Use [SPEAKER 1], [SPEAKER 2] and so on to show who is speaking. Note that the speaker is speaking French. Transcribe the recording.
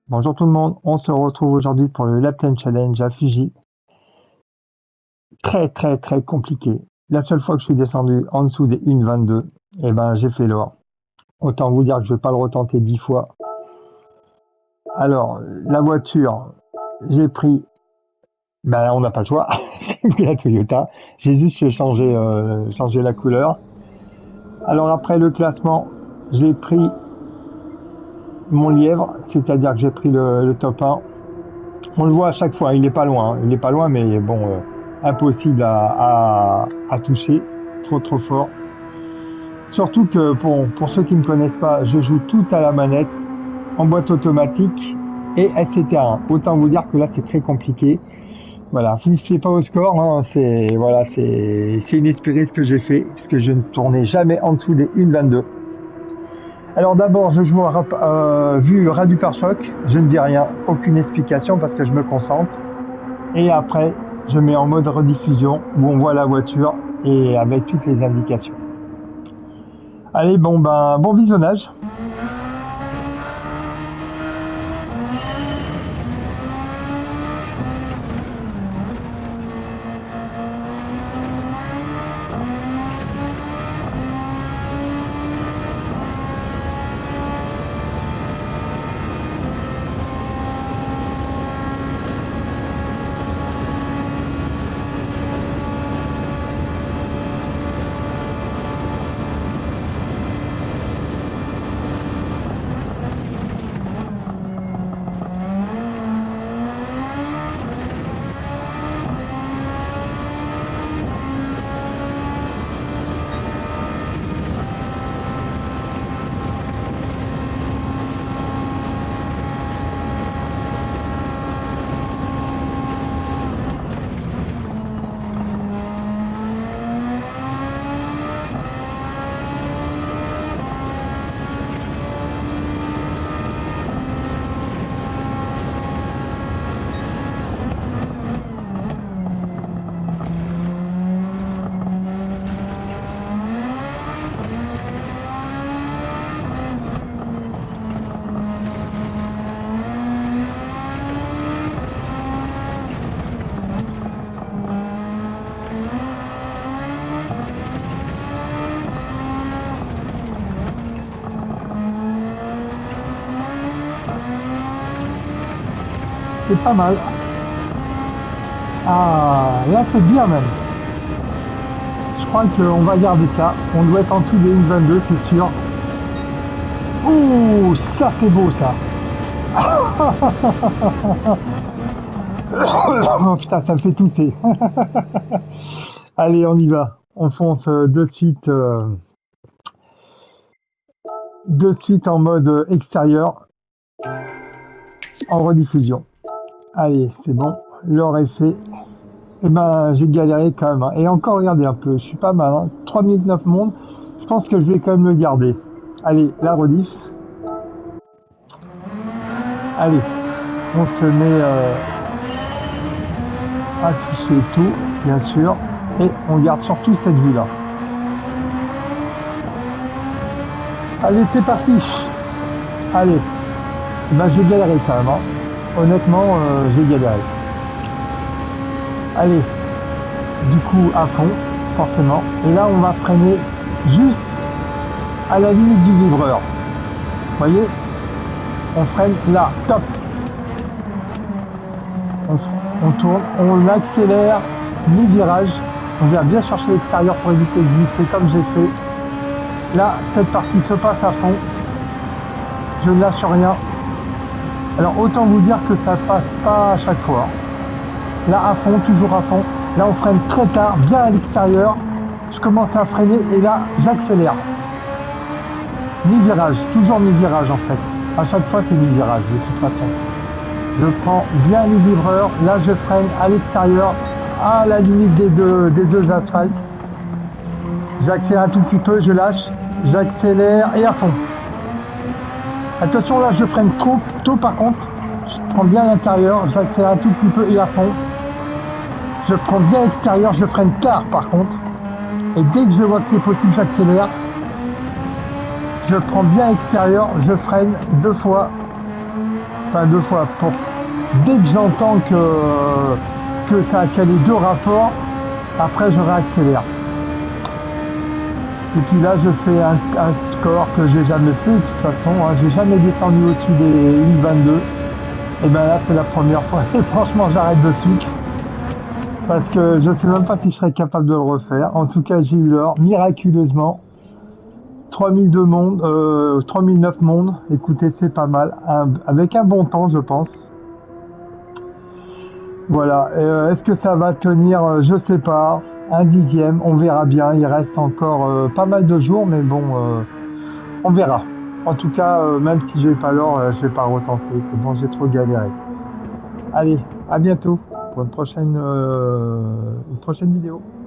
[SPEAKER 1] Bonjour tout le monde, on se retrouve aujourd'hui pour le Lap Time Challenge à Fiji. Très compliqué. La seule fois que je suis descendu en dessous des 1,22, eh ben j'ai fait l'or. Autant vous dire que je vais pas le retenter 10 fois. Alors, la voiture, j'ai pris, ben on n'a pas le choix, j'ai pris la Toyota. J'ai juste changé la couleur. Alors après le classement, j'ai pris mon lièvre, c'est-à-dire que j'ai pris le top 1. On le voit à chaque fois, il est pas loin, il est pas loin, mais bon, impossible à toucher, trop fort. Surtout que pour ceux qui ne connaissent pas, je joue tout à la manette, en boîte automatique et etc. Autant vous dire que là c'est très compliqué. Voilà, vous ne fiez pas au score, hein, c'est inespéré ce que j'ai fait, puisque je ne tournais jamais en dessous des 1,22. Alors d'abord, je joue vue ras du pare-choc, je ne dis rien, aucune explication parce que je me concentre. Et après, je mets en mode rediffusion où on voit la voiture et avec toutes les indications. Allez, bon visionnage. C'est pas mal. Ah, là c'est bien même. Je crois qu'on va garder ça. On doit être en dessous des 1,22, c'est sûr. Ouh, ça c'est beau ça. Oh putain, ça me fait tousser. Allez, on y va. On fonce de suite en mode extérieur, en rediffusion. Allez, c'est bon, l'or est fait. Eh ben, j'ai galéré quand même, hein. Et encore, regardez un peu, je suis pas mal, hein. 3 minutes 9 mondes. Je pense que je vais quand même le garder. Allez, la rediff. Allez, on se met à afficher tout, bien sûr. Et on garde surtout cette vue-là. Allez, c'est parti. Allez, ben, j'ai galéré quand même, hein. Honnêtement, j'ai galéré. Allez, du coup à fond, forcément. Et là, on va freiner juste à la limite du livreur. Vous voyez, on freine là, top. On tourne, on accélère, mi-virage. On vient bien chercher l'extérieur pour éviter de glisser comme j'ai fait. Là, cette partie se passe à fond. Je ne lâche rien. Alors autant vous dire que ça passe pas à chaque fois. Là à fond, toujours à fond. Là on freine très tard, bien à l'extérieur. Je commence à freiner et là j'accélère. Mi-virage, toujours mi-virage en fait. À chaque fois c'est mi-virage de toute façon. Je prends bien les livreurs. Là je freine à l'extérieur, à la limite des deux asphaltes. J'accélère un tout petit peu, je lâche, j'accélère et à fond. Attention là je freine trop tôt par contre, je prends bien l'intérieur, j'accélère un tout petit peu et à fond. Je prends bien l'extérieur, je freine tard par contre. Et dès que je vois que c'est possible, j'accélère. Je prends bien l'extérieur, je freine 2 fois. enfin 2 fois, dès que j'entends que ça a calé 2 rapports, après je réaccélère. Et puis là je fais un score que j'ai jamais fait de toute façon, hein. J'ai jamais descendu au-dessus des 1,22. Et ben là c'est la première fois et franchement j'arrête de suite. Parce que je sais même pas si je serais capable de le refaire. En tout cas j'ai eu l'or, miraculeusement. 3002 mondes, 3009 mondes, écoutez c'est pas mal, avec un bon temps je pense. Voilà, est-ce que ça va tenir, je sais pas, un dixième, on verra bien, il reste encore pas mal de jours, mais bon, on verra. En tout cas, même si j'ai pas l'or, je vais pas retenter, c'est bon, j'ai trop galéré. Allez, à bientôt pour une prochaine vidéo.